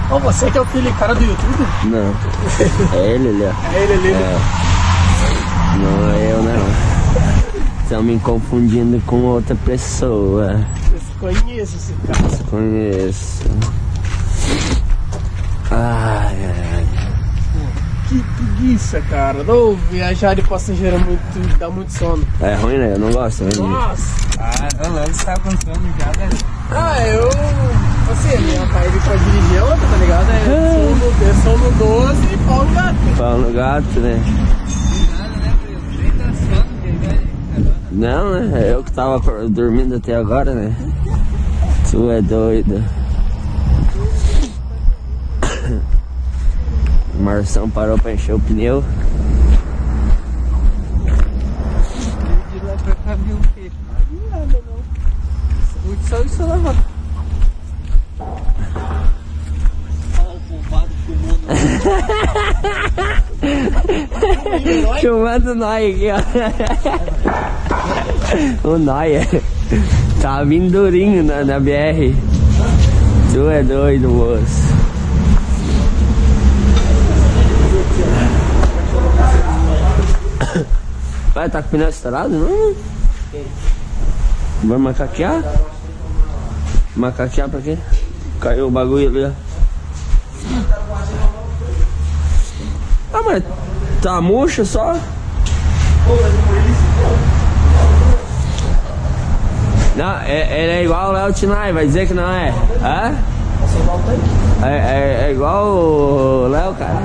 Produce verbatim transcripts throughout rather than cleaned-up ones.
Ô, você que é o filho cara do YouTube? Não. É ele ali, ó. É ele ali. É. Não é eu, não. Estão me confundindo com outra pessoa. Eu conheço esse cara. Conheço. Ai, ai. Que preguiça, cara. Não, viajar de passageiro é muito, dá muito sono. É ruim, né? Eu não gosto. Né? Nossa. Ah, não, não, você tava com sono já, né? Ah, eu... Assim, minha pai ele pra dirigir outra, tá ligado? É sono, é sono doze e pau no gato. Pau no gato, né? Nada, né? Nem tá sono, verdade. Não, né? Eu que tava dormindo até agora, né? Tu é doido. O Marção parou pra encher o pneu. De lá pra cá viu o quê? Nada, não. Muito só isso lá, Filmando nós aqui, ó. O Noia tá vindo durinho na, na B R. Tu é doido, moço. Vai, tá com o pneu estourado, não? Vai macaquear? Macaquear pra quê? Caiu o bagulho ali, ó. Ah, mas tá murcho só? Não, é, ele é igual o Léo Tinai, vai dizer que não é? Hã? É, é, é igual o Léo, cara.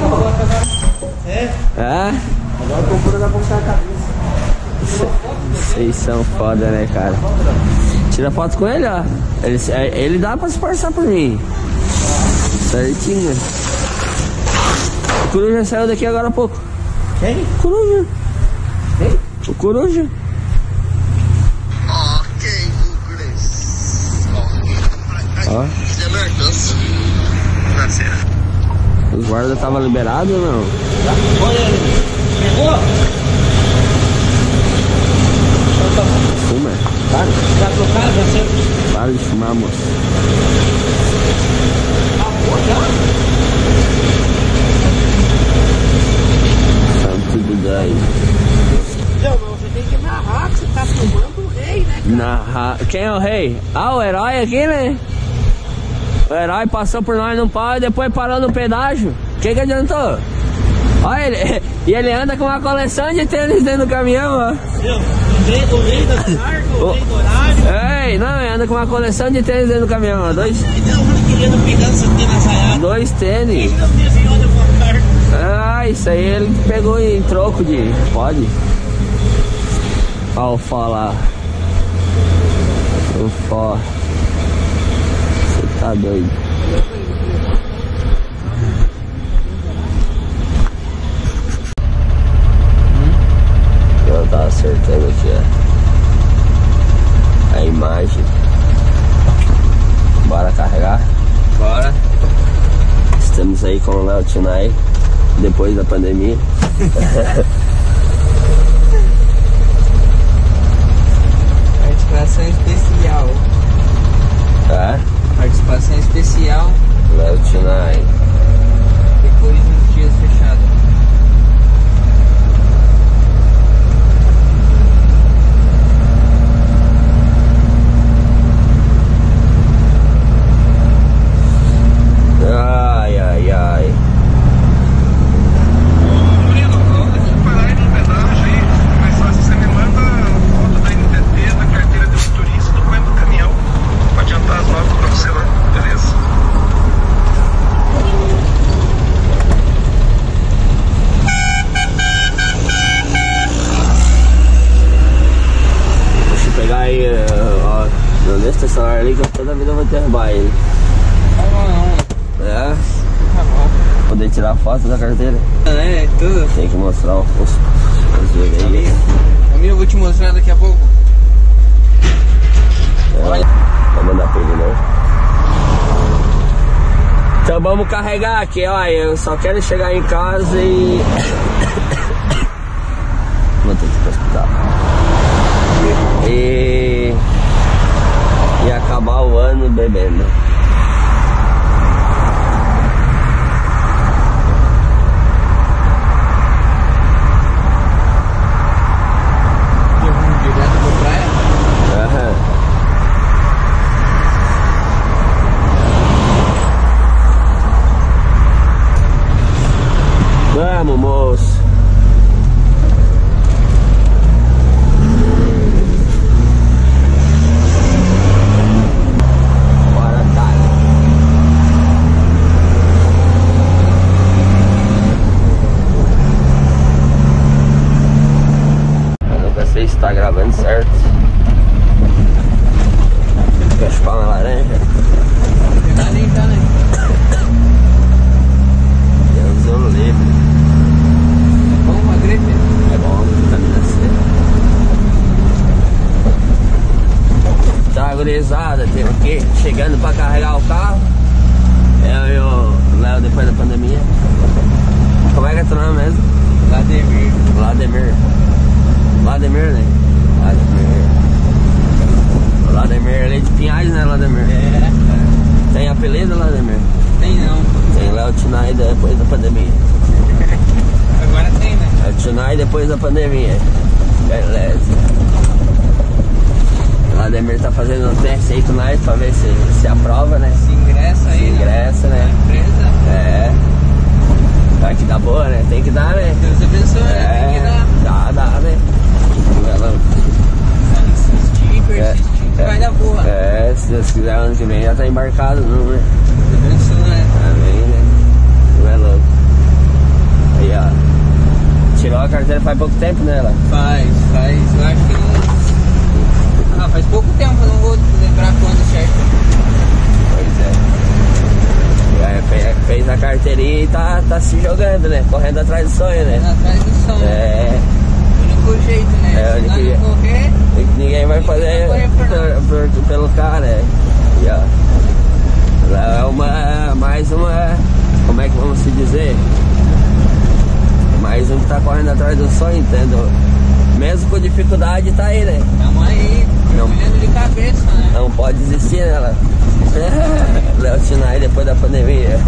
É? É? Agora o computador dá pra botar a cabeça. Vocês são foda, né, cara? Tira foto com ele, ó. Ele, ele dá pra se passar por mim. Certinho. O Coruja saiu daqui agora há pouco. Quem? Coruja. Quem? O Coruja. Ok, Douglas. Ó. Demercans. Nascer. Os guardas estavam liberados ou não? Olha ele. Pegou? Fuma. Para. Já trocaram, já sei. Para de fumar, moço. Acabou já? São tudo daí. Não, mas você tem que narrar que você tá filmando o rei, né? Narra... Quem é o rei? Ah, o herói aqui, né? O herói passou por nós num pau e depois parou no pedágio. O que que adiantou? Olha ele. E ele anda com uma coleção de tênis dentro do caminhão, ó. Meu, o rei, o rei da carga, o rei do horário. Ei, não, ele anda com uma coleção de tênis dentro do caminhão, ó. Dois, Então, eu querendo pegar essa tênis ensaiada. dois tênis. Não tem assim, olha pra carga. Ah, isso aí ele pegou em troco de... Pode? Ó o fó lá. O fó. Você tá doido. Eu tava acertando aqui, ó. A imagem. Bora carregar? Bora. Estamos aí com o Léo Tinai, depois da pandemia. Participação especial. Tá? Participação especial Léo Tinai. depois de uns dias fechado. Ai, ai, ai. Murilo, antes de parar aí no pedágio aí, mais fácil, você me manda foto da N T T, da carteira de motorista e documento do caminhão pra adiantar as notas pra você lá, beleza? Deixa eu pegar aí, ó. Não deixa esse celular ali que eu toda vida vou derrubar ele. Tá bom, não. É? Tá bom. Poder tirar foto da carteira. É, tudo. Tem que mostrar o rosto. Amigo, amigo, eu vou te mostrar daqui a pouco. É, vai mandar pra ele, não. Então vamos carregar aqui, ó. Eu só quero chegar em casa e... Vou ter que ir pro hospital. E... E acabar o ano bebendo. laranja. Pegar nem já, né? Deus o livre. É bom uma gripe? É bom, vitamina C. Tá, gurizada, tem aqui, chegando pra carregar o carro. Eu e o Léo depois da pandemia. Como é que é teu nome mesmo? Vladimir. Vladimir. Vladimir, né? Vladimir. Vladimir ali de Pinhais, né, Vladimir? É. Tem apelido, Vladimir? Tem não. Tem Léo Tinai depois da pandemia. Agora tem, né? Léo Tinai depois da pandemia. Beleza. Vladimir tá fazendo um teste aí com nós pra ver se, se aprova, né? Se ingressa aí. Se ingressa, na, né? na empresa. É. Vai que dá boa, né? Tem que dar, né? Deus abençoe, né? É. Tem que dar. Dá, dá, né? Ela, Vai insistir, persistir, que É. vai dar boa. é, se Deus quiser, ano que vem já tá embarcado, não, né? Deus abençoe, né? Amém, né? Não é louco. Aí, ó. Tirou a carteira faz pouco tempo, né, ela? Faz, faz. Eu acho que não. Ah, faz pouco tempo, eu não vou lembrar quando certo. Pois é. Já fe- fez a carteirinha e tá, tá se jogando, né? Correndo atrás do sonho, Indo né? atrás do som. É. O único jeito, né? É, o Se único nós jeito. não correr, Ninguém vai fazer Ninguém vai por nós. por- por- pelo cara, é. E, ó. Lá é uma. Mais uma. Como é que vamos se dizer? Mais um que tá correndo atrás do sonho, entendeu? Mesmo com dificuldade tá aí, né? tamo aí, Não. mergulhando de cabeça, né? Não pode desistir, né, Léo? Léo Tinai depois da pandemia.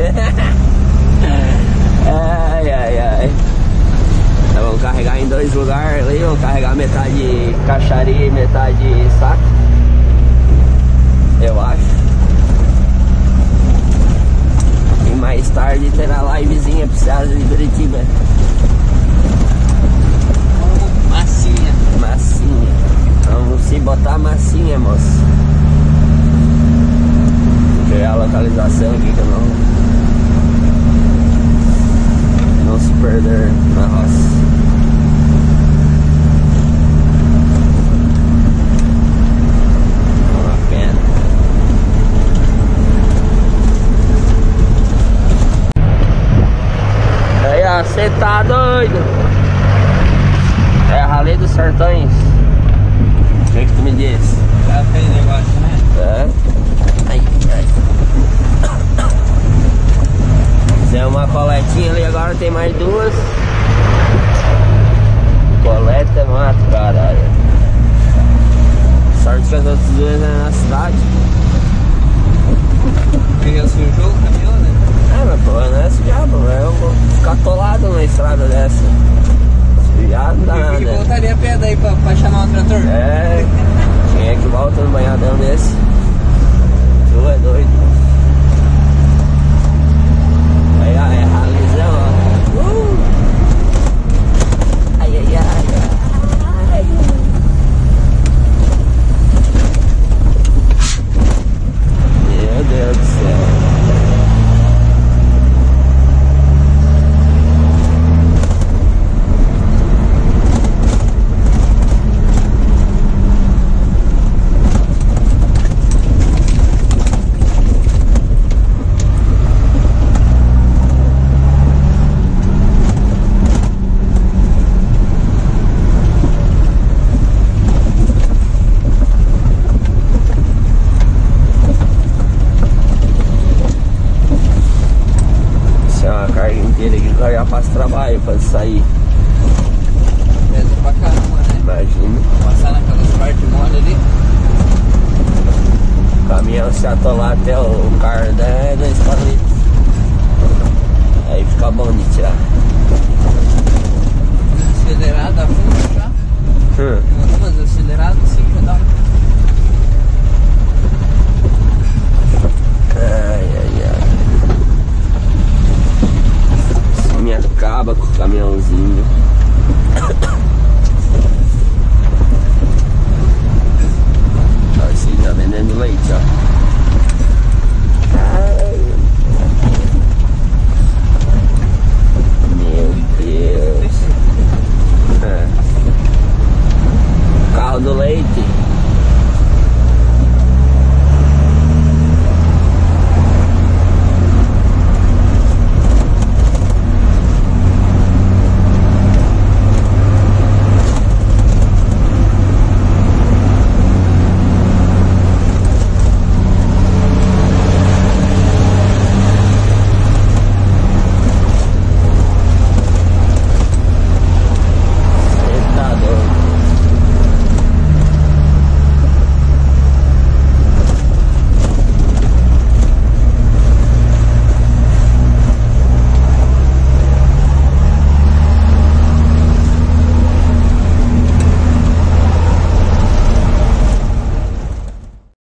Ai, ai, ai. Nós vamos carregar em dois lugares ali, vamos carregar metade caixaria e metade saco. Eu acho. E mais tarde terá livezinha pra vocês de Curitiba. Massinha. Massinha. Vamos se botar massinha, moço. Vou ver a localização aqui que eu não. Não se perder na roça. Uma pena. Aí, ó, cê tá doido? É a Rally dos Sertões. O que que tu me diz? Já fez negócio, né? É? Ai, ai. Fizemos uma coletinha ali, agora tem mais duas. Coleta é mato, caralho. Sorte que as outras duas é na cidade. Porque já sujou o caminhão, né? É, mas pô, não é esse diabo, eu vou ficar atolado numa estrada dessa. Já não dá E nada. voltaria a pé daí pra, pra chamar o trator? É, quem é que volta no banhadão desse? Tu é doido. Aí, ó, é ralizão, ó. Uh! Ai, ai, ai, ai. Meu Deus do céu. Eu já faço trabalho pra sair. Pesa pra caramba, né? Imagina. Passar naquelas partes mole ali. O caminhão se atolar até o carro é dois palitos. Aí fica bom de tirar. Acelerado a fundo já. Hum. Algumas aceleradas assim já dá um